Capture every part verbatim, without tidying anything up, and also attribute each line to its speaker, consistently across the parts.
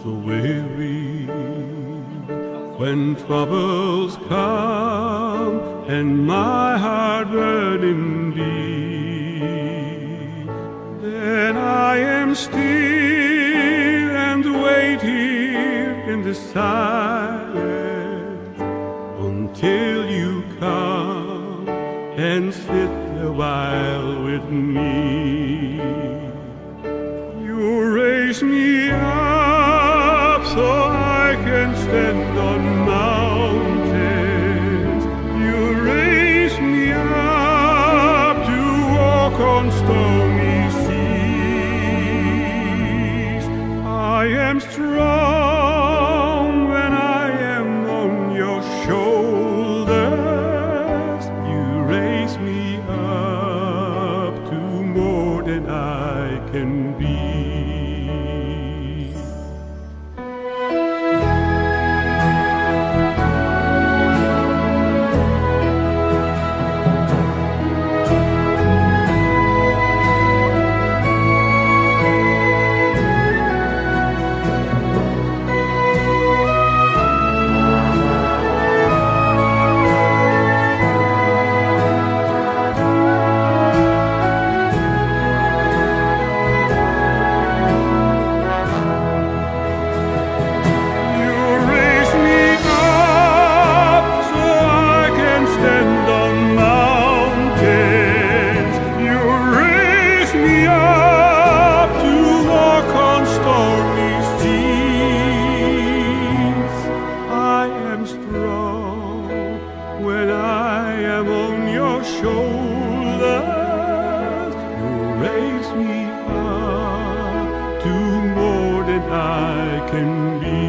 Speaker 1: so weary when troubles come and my heart burning deep. Then I am still and wait here in the silence until you come and sit a while with me. You raise me up so I can stand on mountains. You raise me up to walk on stormy seas. I am strong when I am on your shoulders. You raise me up to more than I can be. When I am on your shoulders, you raise me up to more than I can be.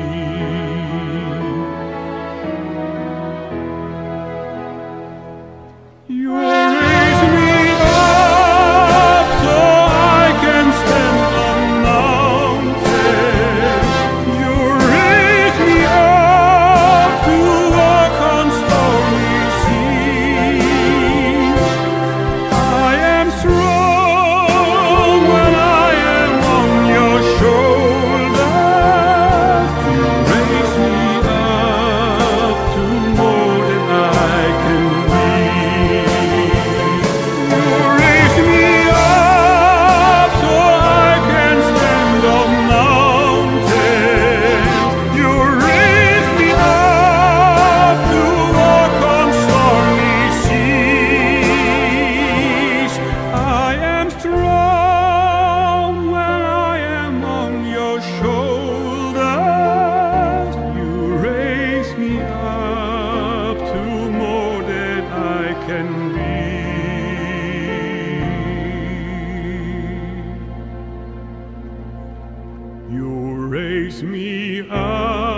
Speaker 1: You raise me up so I can stand on mountains. You raise me up to walk on stormy seas. I am strong when I am on your shoulders. You raise me up to more than I can be. You raise me up so I can stand on mountains. You raise me up to walk on stormy seas. I am strong when I am on your shoulders. You raise me up to more than I can be. You raise me up